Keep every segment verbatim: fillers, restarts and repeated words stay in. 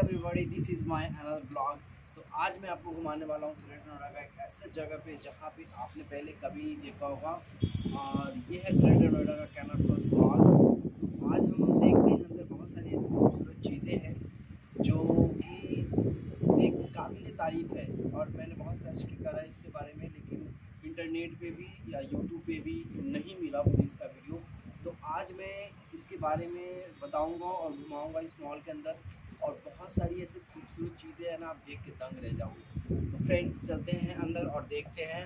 Everybody, this is my another blog. तो आज मैं आपको घुमाने वाला हूँ ग्रेटर नोएडा का एक ऐसे जगह पे जहाँ पे आपने पहले कभी नहीं देखा होगा, और ये है ग्रेटर नोएडा का कैनॉट प्लस मॉल। तो आज हम देखते हैं अंदर बहुत सारी ऐसी खूबसूरत चीज़ें हैं जो कि एक काबिल तारीफ़ है, और मैंने बहुत सर्च की करा इसके बारे में, लेकिन इंटरनेट पे भी या यूट्यूब पे भी नहीं मिला मुझे इसका वीडियो। तो आज मैं इसके बारे में बताऊंगा और घुमाऊंगा इस मॉल के अंदर, और बहुत सारी ऐसी खूबसूरत चीज़ें हैं ना, आप देख के दंग रह जाओगे। तो फ्रेंड्स, चलते हैं अंदर और देखते हैं।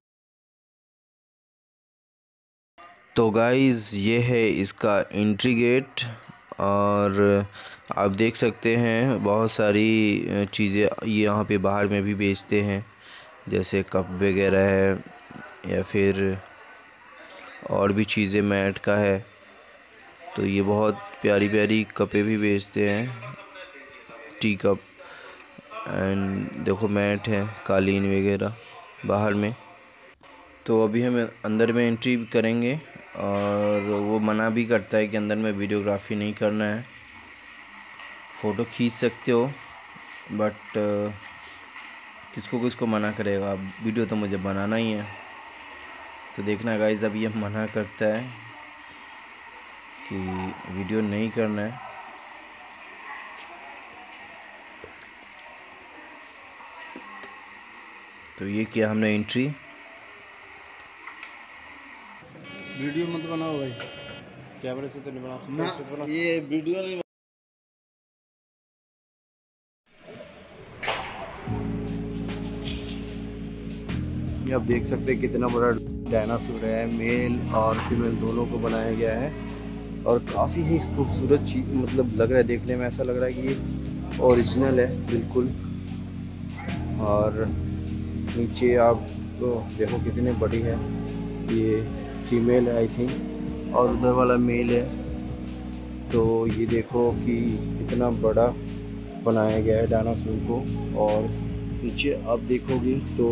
तो गाइज़, ये है इसका एंट्री गेट, और आप देख सकते हैं बहुत सारी चीज़ें ये यहाँ पे बाहर में भी बेचते हैं, जैसे कप वगैरह है या फिर और भी चीज़ें मैट का है। तो ये बहुत प्यारी प्यारी कपें भी बेचते हैं, टी कप, एंड देखो मैट है, कालीन वगैरह बाहर में। तो अभी हम अंदर में एंट्री करेंगे, और वो मना भी करता है कि अंदर में वीडियोग्राफी नहीं करना है। फ़ोटो खींच सकते हो, बट किसको किसको मना करेगा, वीडियो तो मुझे बनाना ही है। तो देखना गाइस, अब ये मना करता है कि वीडियो नहीं करना है। तो ये किया हमने एंट्री। वीडियो मत बनाओ भाई, कैमरे से तो नहीं बना सकते ना, से तो बना ये वीडियो नहीं। ये आप देख सकते हैं कितना बड़ा डायनासोर है, मेल और फीमेल दोनों को बनाया गया है, और काफ़ी ही खूबसूरत चीज मतलब लग रहा है देखने में। ऐसा लग रहा है कि ये ओरिजिनल है बिल्कुल। और नीचे आप तो देखो कितनी बड़ी है, ये फीमेल है आई थिंक, और उधर वाला मेल है। तो ये देखो कि कितना बड़ा बनाया गया है डायनासोर को। और नीचे आप देखोगे तो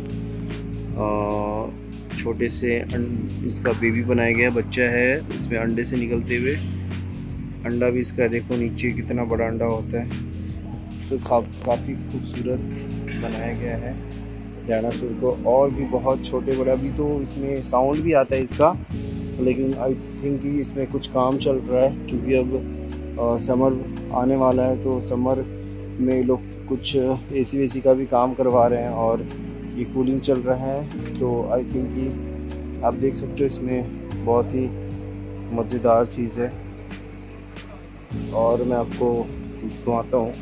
छोटे से इसका बेबी बनाया गया, बच्चा है इसमें अंडे से निकलते हुए। अंडा भी इसका देखो नीचे कितना बड़ा अंडा होता है। तो का, काफ़ी खूबसूरत बनाया गया है डायनासोर को। और भी बहुत छोटे बड़ा भी, तो इसमें साउंड भी आता है इसका, लेकिन आई थिंक कि इसमें कुछ काम चल रहा है, क्योंकि अब आ, समर आने वाला है। तो समर में लोग कुछ एसी वेसी का भी काम करवा रहे हैं, और ये कूलिंग चल रहा है। तो आई थिंक कि आप देख सकते हो इसमें बहुत ही मज़ेदार चीज़ है। और मैं आपको घुमाता हूँ,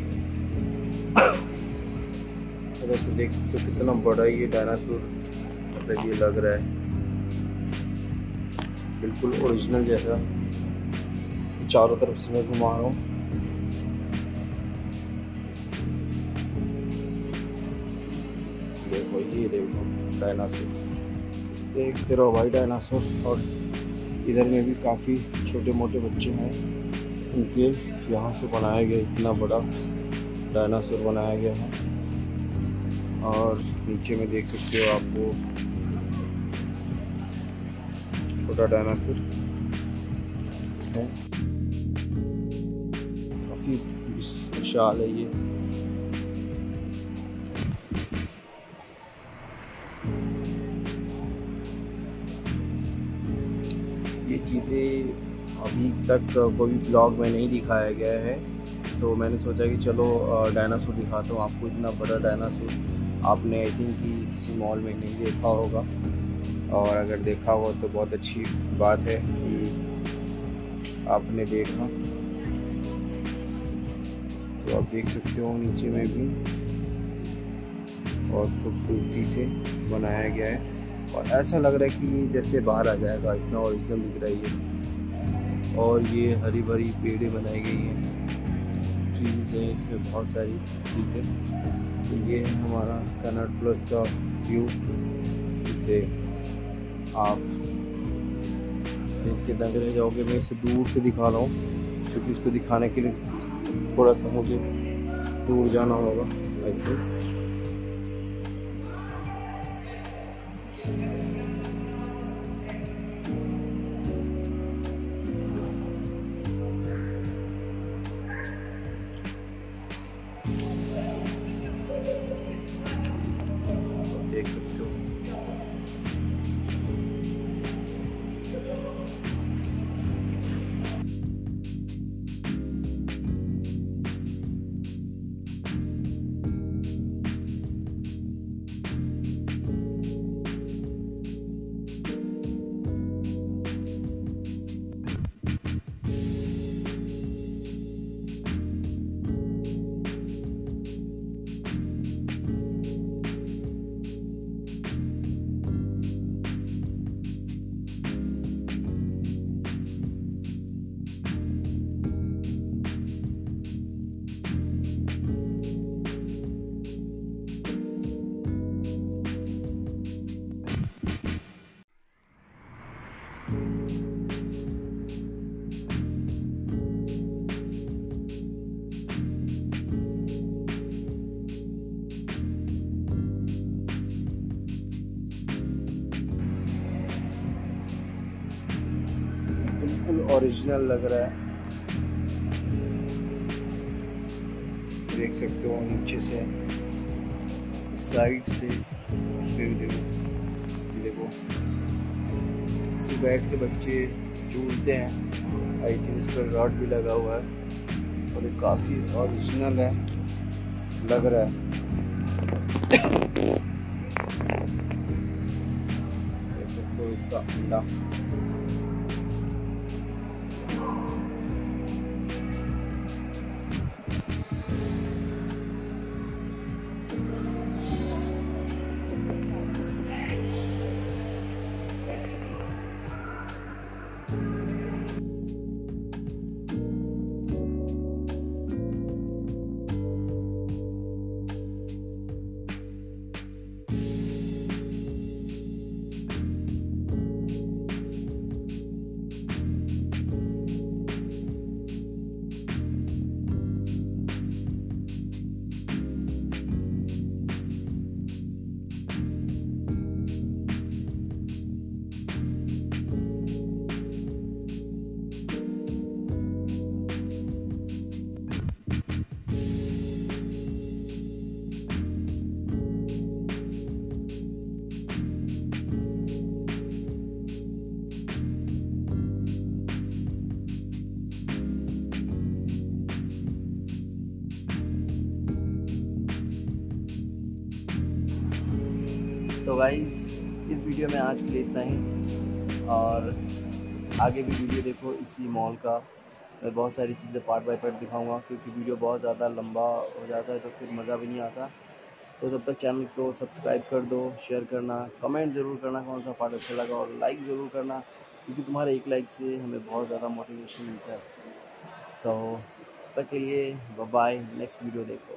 वैसे देख सकते हो कितना बड़ा ये डायनासोर मतलब ये लग रहा है, बिल्कुल ओरिजिनल जैसा। चारों तरफ से मैं घुमा रहा हूँ। देखो ये देखो डायनासोर, देखते रहो भाई डायनासोर। और इधर में भी काफ़ी छोटे मोटे बच्चे हैं, उनके यहाँ से बनाया गया इतना बड़ा डायनासोर बनाया गया है। और नीचे में देख सकते हो आप वो छोटा डायनासोर है, काफ़ी विशाल है ये। ये चीज़ें अभी तक कोई ब्लॉग में नहीं दिखाया गया है, तो मैंने सोचा कि चलो डायनासोर दिखाता हूँ आपको। इतना बड़ा डायनासोर आपने आई थिंक कि किसी मॉल में नहीं देखा होगा, और अगर देखा हो तो बहुत अच्छी बात है कि आपने देखा। तो आप देख सकते हो नीचे में भी बहुत खूबसूरती से बनाया गया है, और ऐसा लग रहा है कि जैसे बाहर आ जाएगा, इतना ओरिजिनल दिख रही है। और ये हरी भरी पेड़ें बनाई गई हैं, ट्रीज़ हैं इसमें बहुत सारी चीज़ें। तो ये है हमारा कैनॉट प्लस का व्यू, जिसे आप देख के दंग रह जाओगे। मैं इसे दूर से दिखा रहा हूँ, क्योंकि इसको दिखाने के लिए थोड़ा सा मुझे दूर जाना होगा आई थिंक। ओरिजिनल लग रहा है, देख सकते हो नीचे से साइड से इस पे भी देखो, देखो इस पे बैठ के बच्चे झूलते हैं। आई थिंक इस पर रॉड भी लगा हुआ है और ये काफ़ी ओरिजिनल है लग रहा है। देख सकते हो इसका अंडा, तो गाइस इस वीडियो में आज के लिए इतना ही, और आगे भी वीडियो देखो इसी मॉल का। मैं बहुत सारी चीज़ें पार्ट बाय पार्ट दिखाऊंगा, क्योंकि वीडियो बहुत ज़्यादा लंबा हो जाता है तो फिर मज़ा भी नहीं आता। तो तब तक चैनल को सब्सक्राइब कर दो, शेयर करना, कमेंट ज़रूर करना कौन सा पार्ट अच्छा लगा, और लाइक ज़रूर करना, क्योंकि तुम्हारे एक लाइक से हमें बहुत ज़्यादा मोटिवेशन मिलता है। तो तब तक के लिए बाय बाय, नेक्स्ट वीडियो देखो।